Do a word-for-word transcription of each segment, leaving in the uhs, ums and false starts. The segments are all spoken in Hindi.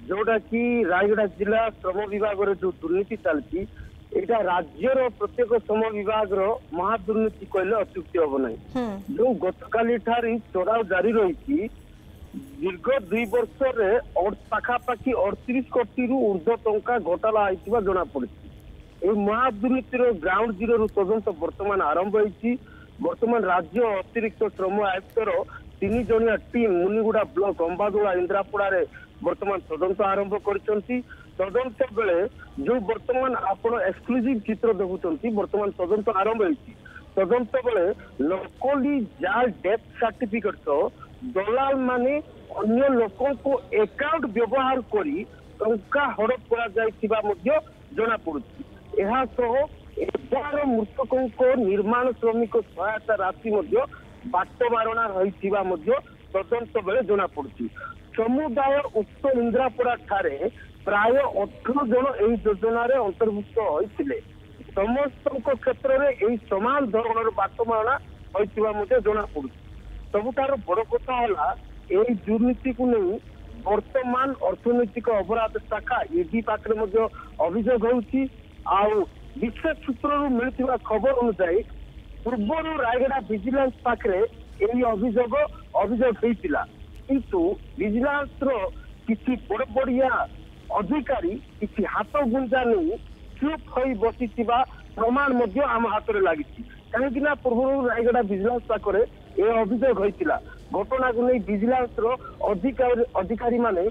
जोटा कि रायगड़ा जिला श्रम विभाग जो दुर्नीति चलती एटा राज्यर प्रत्येक श्रम विभाग महादुर्नीति कहले अत्युक्ति हम ना। जो गतकाली चढ़ाऊ जारी रही दीर्घ दुई वर्ष पाखापाखि अड़तीस कोटी रु ऊर्ध्व टंका घोटाला होता जना पड़ी। महादुर्नीतिर ग्राउंड जीरो तदंत बर्तमान आरंभ होती। बर्तमान राज्य अतिरिक्त श्रम आयुक्तर तीन जनिया टीम मुनिगुड़ा ब्लॉक अंबादुला इंद्रापड़ा बर्तमान तदंत आरंभ करछंती। तदंत बेले जो बर्तमान आपण एक्सक्लूसिव चित्र देखुछंती बर्तमान तदंत आरंभ होती। तदंत बेले नकली जाल डेथ सर्टिफिकेट तो दलाल माने अन्य लोकों को अकाउंट व्यवहार करी टंका हड़प करा जायतिबा मध्य जना पड़ुछि। एहा सह एगार मृतकों को निर्माण श्रमिक सहायता राशि मध्य बाटमारणा रहिथिबा मध्य तदंत बेले जना पड़ुछि। समुदाय उक्त इंद्रापड़ा ठारे प्राय अठारह जन एही योजना रे अंतर्भुक्त होइथिले। समस्त क्षेत्र में यही समान धरण बाटमारणा होइथिबा मध्य जना पड़ुछि। सबुठार बड़ कथा है यही दुर्नीति को नहीं वर्तमान अर्थनैतिक अपराध शाखा ईडी पाखे अभियोग होउछि। आउ विशेष सूत्र मिलता खबर अनुसार पूर्व रायगड़ा विजिलेंस पाखे यही अभियोग अभियोग होता किंतु विजिलेंस किसी बड़ बड़िया अधिकारी किसी हाथ गुंजा नहीं चुप हो बसी प्रमाण आम हाथ में लगी। कहीं पूर्व रायगड़ा विजिलेंस पाखे ए अभियोग होता घटना को नहीं विजिलेंस अधिकारी अधिकारी माने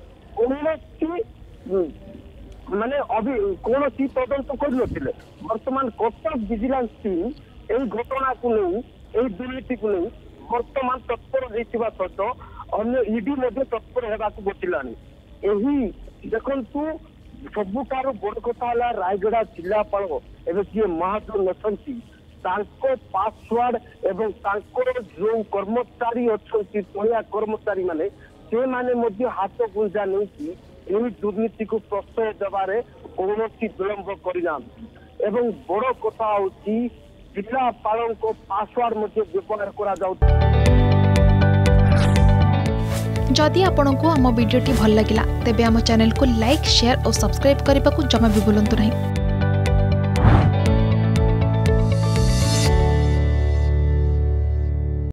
माने कौन तदंत कर वर्तमान कटक विजिलेंस टीम यही घटना को नहीं यही दुर्नीति को नहीं वर्तमान तत्पर होता सहित अन्य ईडी तत्पर होगा बचिलानी। यही देखु सबुठार बड़ कथा है रायगड़ा जिलापाल एवं जी महाजन अच्छी पासवार्ड एवं जो कर्मचारी अच्छा तलिया कर्मचारी माने से माने मध्य हाथ गुंजा नहीं दुर्नीति को प्रश्रय देवारे कौन विलंब करना। एवं बड़ कथा हूँ जिलापाल को पासवार्ड व्यवहार करा जाउछि। जदि आपंक आम भिडी भल लगा तेब आम चैनल को लाइक शेयर और सब्सक्राइब करने को जमा भी भूलु नहीं।